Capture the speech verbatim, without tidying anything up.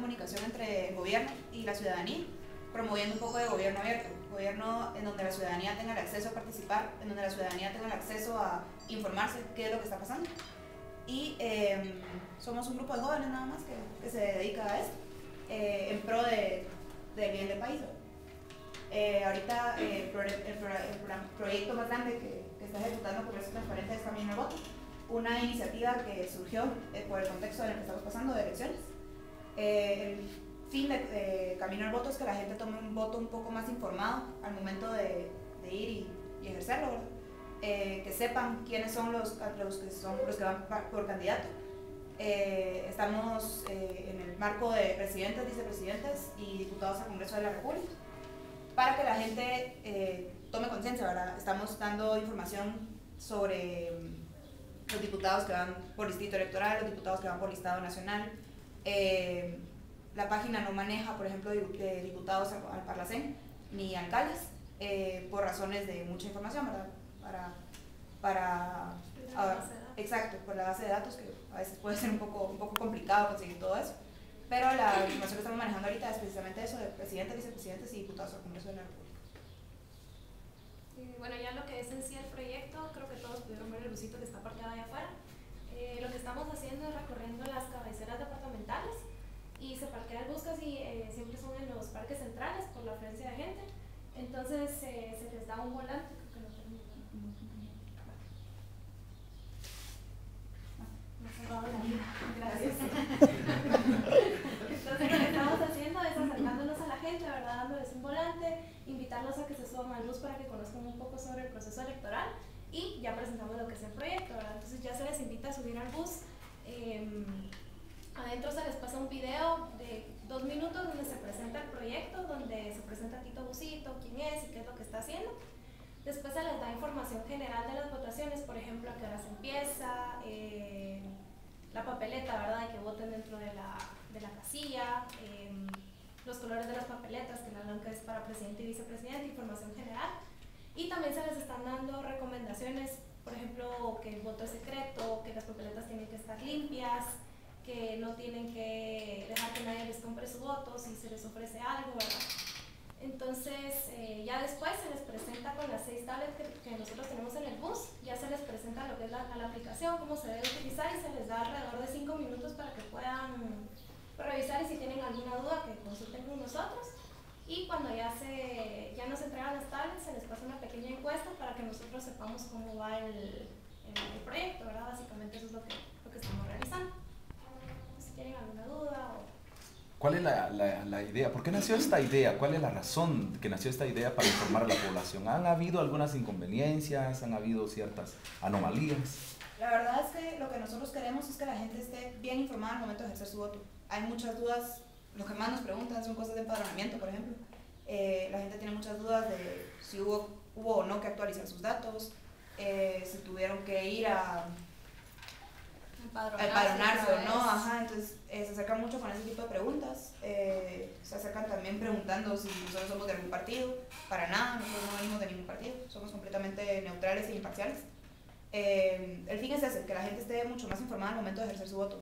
comunicación entre el gobierno y la ciudadanía, promoviendo un poco de gobierno abierto, gobierno en donde la ciudadanía tenga el acceso a participar, en donde la ciudadanía tenga el acceso a informarse qué es lo que está pasando. Y eh, somos un grupo de jóvenes nada más que, que se dedica a esto, eh, en pro de, del bien del país. Eh, ahorita eh, el, pro, el, pro, el, pro, el proyecto más grande que, que está ejecutando Progreso Transparente es Camino al Voto, una iniciativa que surgió eh, por el contexto en el que estamos pasando de elecciones. Eh, el fin de eh, Camino al Voto es que la gente tome un voto un poco más informado al momento de, de ir y, y ejercerlo, ¿verdad? Eh, que sepan quiénes son los, los, que, son los que van por candidato. Eh, estamos eh, en el marco de presidentes, vicepresidentes y diputados al Congreso de la República para que la gente eh, tome conciencia, ¿verdad? Estamos dando información sobre los diputados que van por distrito electoral, los diputados que van por listado nacional. Eh, la página no maneja, por ejemplo, de diputados al, al Parlacén ni alcaldes eh, por razones de mucha información, ¿verdad? Para, para a, exacto, por la base de datos, que a veces puede ser un poco, un poco complicado conseguir todo eso, pero la información que estamos manejando ahorita es precisamente eso, de presidentes, vicepresidentes y diputados al Congreso de la República. Y bueno, ya lo que es en sí el proyecto, creo que todos pudieron ver el busito que está parqueado allá afuera. Eh, lo que estamos haciendo es recorriendo las cabeceras departamentales y se parquea el bus casi eh, siempre son en los parques centrales por la afluencia de gente. Entonces eh, se les da un volante. Gracias. Entonces lo que estamos haciendo es acercándonos a la gente, ¿verdad? Dándoles un volante, invitarlos a que se suban al bus para que conozcan un poco sobre el proceso electoral y ya presentamos lo que es el proyecto, ¿verdad? Entonces ya se les invita a subir al bus. Eh, adentro se les pasa un video de dos minutos donde se presenta el proyecto, donde se presenta Tito Busito, quién es y qué es lo que está haciendo. Después se les da información general de las votaciones, por ejemplo, a qué hora se empieza, eh, la papeleta, ¿verdad? De que voten dentro de la, de la casilla, eh, los colores de las papeletas, que la blanca es para presidente y vicepresidente, información general. Y también se les están dando recomendaciones, por ejemplo, que el voto es secreto, que las papeletas tienen que estar limpias, que no tienen que dejar que nadie les compre su voto si se les ofrece algo, ¿verdad? Entonces, eh, ya después se les presenta con las seis tablets que, que nosotros tenemos en el bus, ya se les presenta lo que es la, la aplicación, cómo se debe utilizar y se les da alrededor de cinco minutos para que puedan revisar y si tienen alguna duda que consulten con nosotros. Y cuando ya, se, ya nos entregan las tablets, se les pasa una pequeña encuesta para que nosotros sepamos cómo va el, el, el proyecto, ¿verdad? Básicamente eso es lo que, lo que estamos realizando. Si tienen alguna duda o... ¿Cuál es la, la, la idea? ¿Por qué nació esta idea? ¿Cuál es la razón que nació esta idea para informar a la población? ¿Han habido algunas inconveniencias? ¿Han habido ciertas anomalías? La verdad es que lo que nosotros queremos es que la gente esté bien informada al momento de ejercer su voto. Hay muchas dudas, lo que más nos preguntan son cosas de empadronamiento, por ejemplo. Eh, la gente tiene muchas dudas de si hubo, hubo o no que actualizar sus datos, eh, si tuvieron que ir a... empadronarse o no, ajá, entonces eh, se acercan mucho con ese tipo de preguntas, eh, se acercan también preguntando si nosotros somos de algún partido, para nada, nosotros no venimos de ningún partido, somos completamente neutrales e imparciales. Eh, el fin es ese, que la gente esté mucho más informada al momento de ejercer su voto.